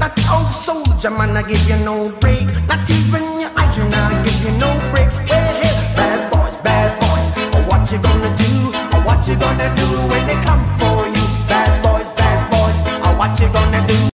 that old soldier man, I give you no break. Not even